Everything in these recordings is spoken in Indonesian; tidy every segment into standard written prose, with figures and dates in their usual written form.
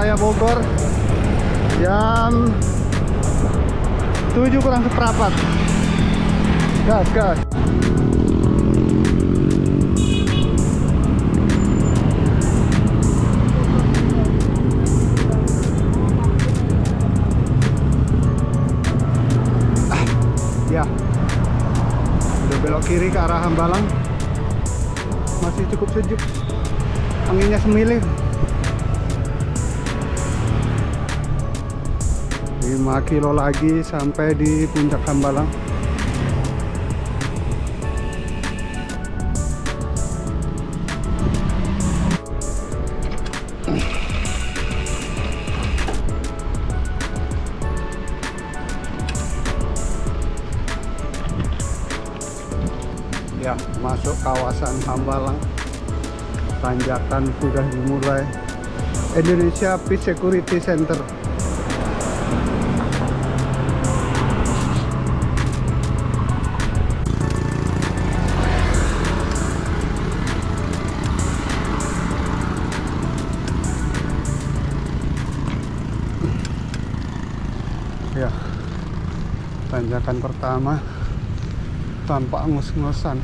Raya Bogor jam 7 kurang seperempat. Gas, gas. Ya, udah belok kiri ke arah Hambalang. Masih cukup sejuk, anginnya semilir. 5 kilo lagi sampai di puncak Hambalang. Ya, masuk kawasan Hambalang. Tanjakan sudah dimulai. Indonesia Peace Security Center. Ya, tanjakan pertama tanpa ngus-ngusan.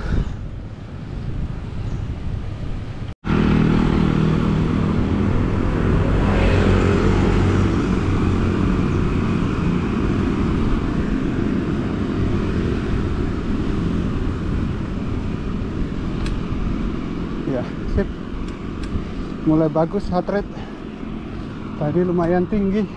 Ya, sip. Mulai bagus heart rate. Tadi lumayan tinggi.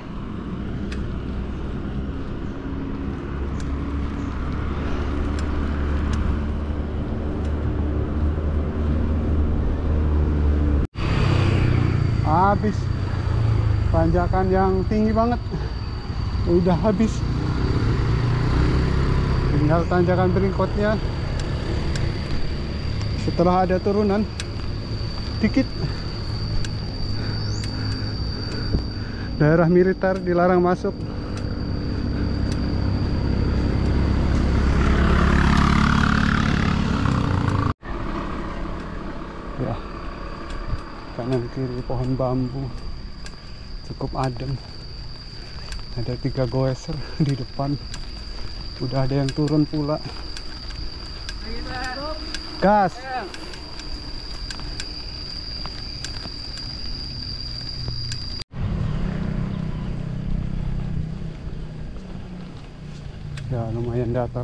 Habis tanjakan yang tinggi banget, udah habis. Tinggal tanjakan berikutnya setelah ada turunan dikit. Daerah militer dilarang masuk. Ya, kanan kiri pohon bambu, cukup adem. Ada 3 goeser di depan. Udah ada yang turun pula. Gas. Ya, lumayan datar.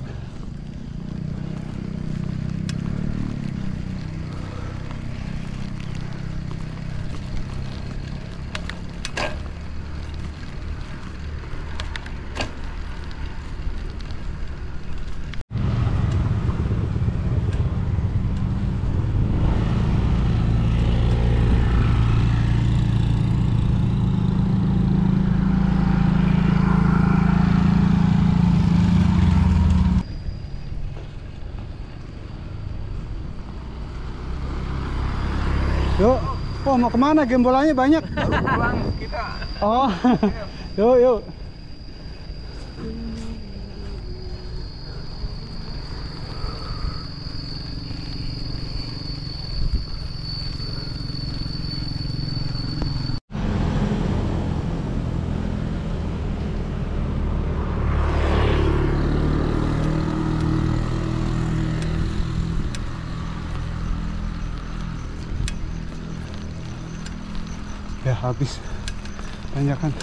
Yuk, oh mau kemana? Gembolanya banyak. Baru pulang kita. Oh, yuk yuk. Ya, habis tanjakan.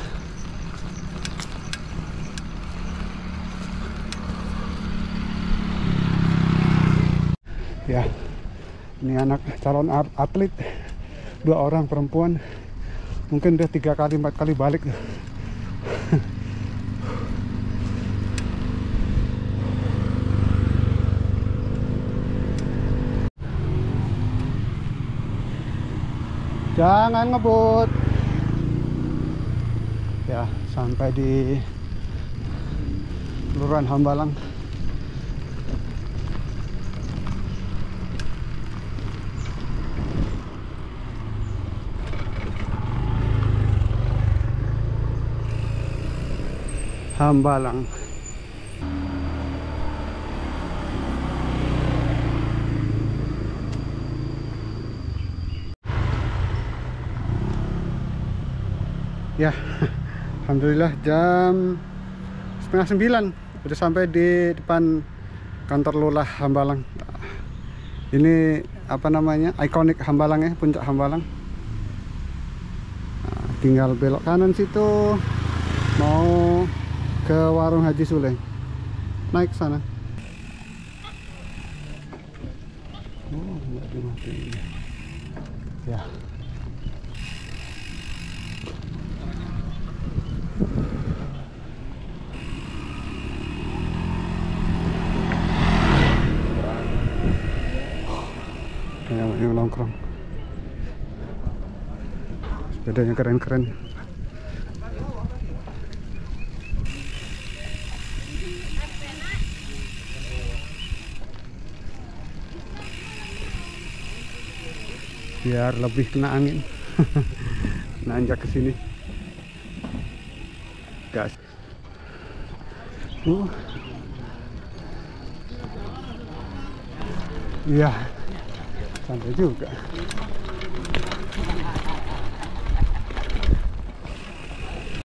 Ya, ini anak calon atlet, 2 orang perempuan, mungkin udah 3 kali 4 kali balik. Jangan ngebut. Ya, sampai di Kelurahan Hambalang. Hambalang. Ya, alhamdulillah jam setengah 9 udah sampai di depan kantor Lurah Hambalang. Ini apa namanya, ikonik Hambalang ya, puncak Hambalang. Nah, tinggal belok kanan situ mau ke warung Haji Sule, naik sana. Oh, mati ya. Yang nongkrong, sepedanya keren-keren. Biar lebih kena angin. Nanjak ke sini gas. Iya, santai juga.